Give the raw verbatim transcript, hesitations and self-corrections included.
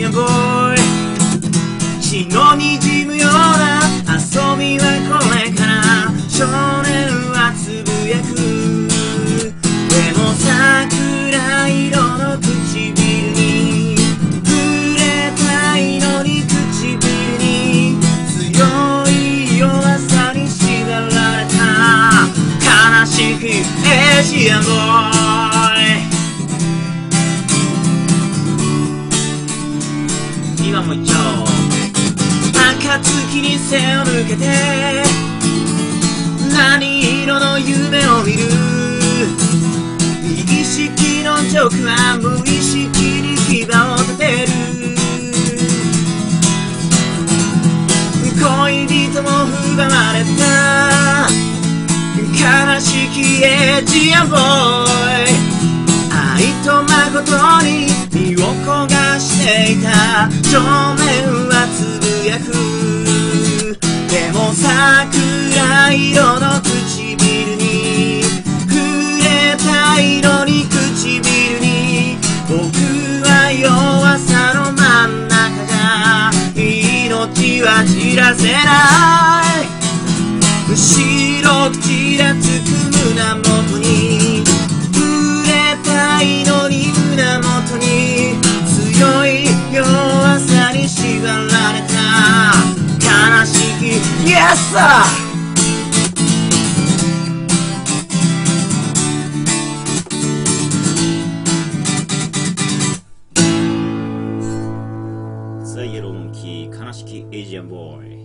アンボーイ、血のにじむような遊びはこれから少年はつぶやく。でも桜色の唇に触れたいのに、唇に強い弱さに縛られた悲しきエジアンボーイ。今も言っちゃおう。暁に背を向けて何色の夢を見る。意識のジョークは無意識に牙を立てる。恋人も奪われた悲しきエジアンボーイ。愛と誠に身を焦がしていた少年はつぶやく。でも桜色の唇に触れたいのに、唇に僕は弱さの真ん中が命は散らせない。白くちらつく胸元に触れたいのに、胸元に強い弱さに縛られた悲しき Yes sir。 さあイエローモンキー悲しきエイジアンボーイ。